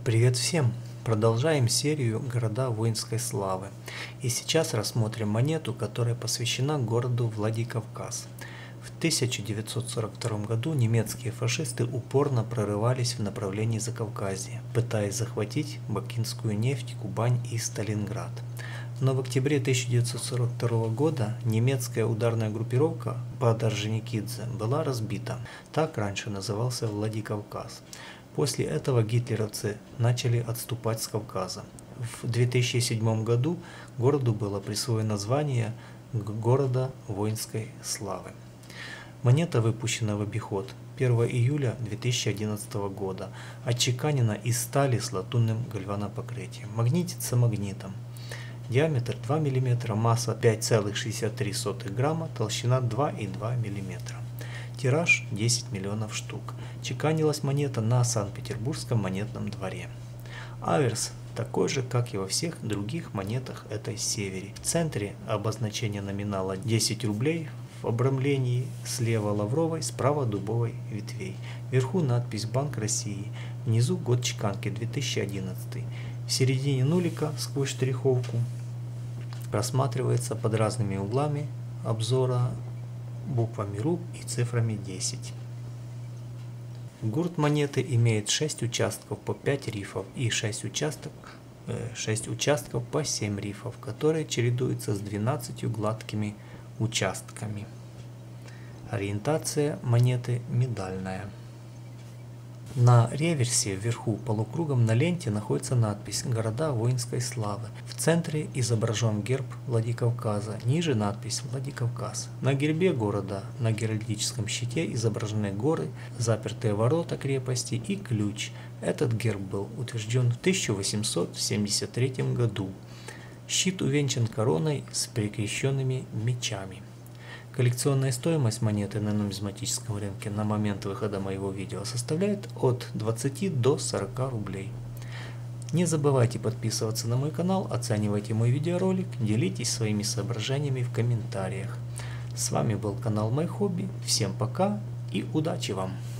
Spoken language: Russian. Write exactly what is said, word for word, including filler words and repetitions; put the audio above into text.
Привет всем! Продолжаем серию «Города воинской славы». И сейчас рассмотрим монету, которая посвящена городу Владикавказ. В тысяча девятьсот сорок втором году немецкие фашисты упорно прорывались в направлении Закавказья, пытаясь захватить бакинскую нефть, Кубань и Сталинград. Но в октябре тысяча девятьсот сорок второго года немецкая ударная группировка под Орджоникидзе была разбита. Так раньше назывался Владикавказ. После этого гитлеровцы начали отступать с Кавказа. В две тысячи седьмом году городу было присвоено звание города воинской славы. Монета выпущена в обиход первого июля две тысячи одиннадцатого года, отчеканена из стали с латунным гальванопокрытием. Магнитится магнитом. Диаметр два миллиметра, масса пять целых шестьдесят три сотых грамма, толщина два и два миллиметра. Тираж десять миллионов штук. Чеканилась монета на Санкт-Петербургском монетном дворе. Аверс такой же, как и во всех других монетах этой серии. В центре обозначение номинала десять рублей, в обрамлении слева лавровой, справа дубовой ветвей. Вверху надпись «Банк России», внизу год чеканки две тысячи одиннадцатый. В середине нулика сквозь штриховку просматривается под разными углами обзора буквами РУ и цифрами десять. Гурт монеты имеет шесть участков по пять рифов и шесть, участок, э, шесть участков по семь рифов, которые чередуются с двенадцатью гладкими участками. Ориентация монеты медальная. На реверсе вверху полукругом на ленте находится надпись «Города воинской славы». В центре изображен герб Владикавказа, ниже надпись «Владикавказ». На гербе города на геральдическом щите изображены горы, запертые ворота крепости и ключ. Этот герб был утвержден в тысяча восемьсот семьдесят третьем году. Щит увенчан короной с перекрещенными мечами. Коллекционная стоимость монеты на нумизматическом рынке на момент выхода моего видео составляет от двадцати до сорока рублей. Не забывайте подписываться на мой канал, оценивайте мой видеоролик, делитесь своими соображениями в комментариях. С вами был канал Мой Хобби. Всем пока и удачи вам!